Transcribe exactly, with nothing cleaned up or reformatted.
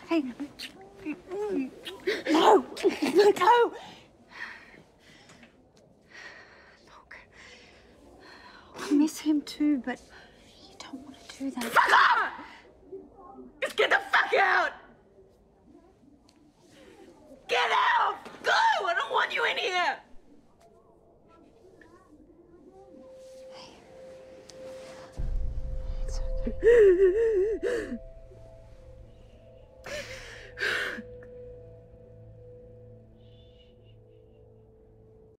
Hey. No! No! Look, I miss him too, but you don't want to do that. Fuck off! Just get the fuck out! Get out! Go! I don't want you in here! It's okay.